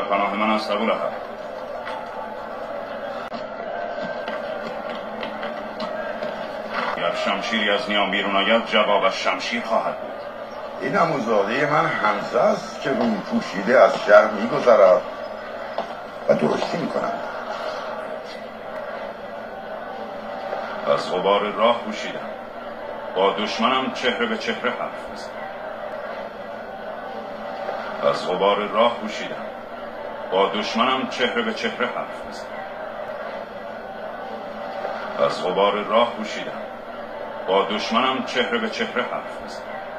پناه من است ابولهب. گر شمشیری از نیام بیرون آید جوابش شمشیر خواهد بود. این عموزاده من حمزه است که روی پوشیده از شهر می‌گذرد و درستی می‌کند. از غبار راه پوشیدم، با دشمنم چهره به چهره حرف می‌زنم. از غبار راه پوشیدم، با دشمنم چهره به چهره حرف می‌زنم. از غبار راه پوشیدم، با دشمنم چهره به چهره حرف می‌زنم.